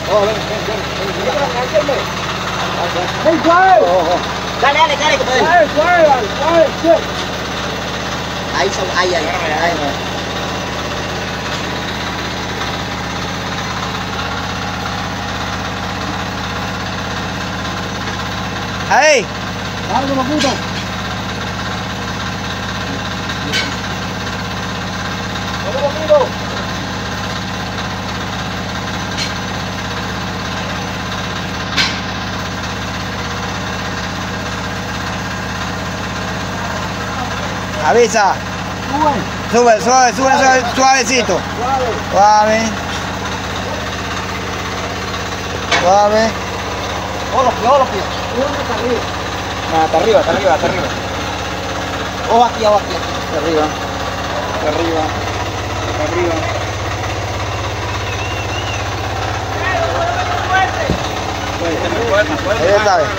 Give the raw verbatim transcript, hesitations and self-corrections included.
Oh, ven, ven, ven. ¡Ven, suave! Dale, dale, dale, que puede. Suave, suave, suave, suave. Ahí son, ahí, ahí. ahí. Ahí. Dale, un poquito. Dale un poquito. Avisa. Sube. Sube, sube, sube, sube, suavecito. Suave. Suave. Suave. Ojo los pies, ojo los pies. Sube hasta arriba. No, hasta arriba, hasta arriba, hasta arriba. Ojo aquí, ojo aquí, aquí. Hasta arriba. Hasta arriba. Hasta arriba. Ahí está.